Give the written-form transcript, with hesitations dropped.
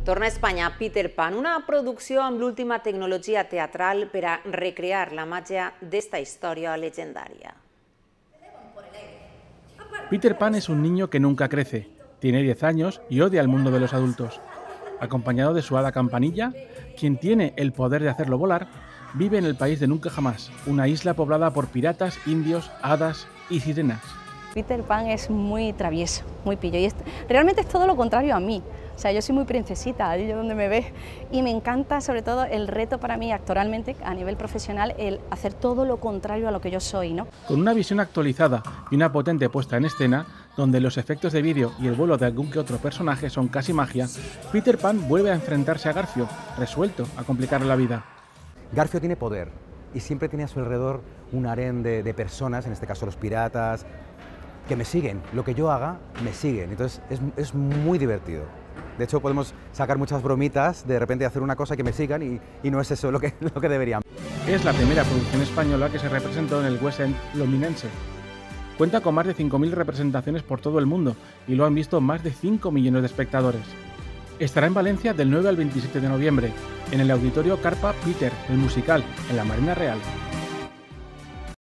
Torna a Espanya Peter Pan, una producció amb l'última tecnologia teatral per a recrear la màgia d'esta història legendària. Peter Pan es un niño que nunca crece, tiene 10 años y odia el mundo de los adultos. Acompañado de su hada Campanilla, quien tiene el poder de hacerlo volar, vive en el país de nunca jamás, una isla poblada por piratas, indios, hadas y sirenas. Peter Pan es muy travieso, muy pillo, y realmente es todo lo contrario a mí. O sea, yo soy muy princesita, ahí yo donde me ves, y me encanta sobre todo el reto para mí actoralmente, a nivel profesional, el hacer todo lo contrario a lo que yo soy, ¿no? Con una visión actualizada y una potente puesta en escena, donde los efectos de vídeo y el vuelo de algún que otro personaje son casi magia, Peter Pan vuelve a enfrentarse a Garfio, resuelto a complicarle la vida. Garfio tiene poder y siempre tiene a su alrededor un harén de personas, en este caso los piratas, que me siguen. Lo que yo haga, me siguen. Entonces es muy divertido. De hecho, podemos sacar muchas bromitas de repente hacer una cosa que me sigan y no es eso lo que deberían. Es la primera producción española que se representó en el West End londinense. Cuenta con más de 5.000 representaciones por todo el mundo y lo han visto más de 5 millones de espectadores. Estará en Valencia del 9 al 27 de noviembre, en el Auditorio Carpa Peter, el musical, en la Marina Real.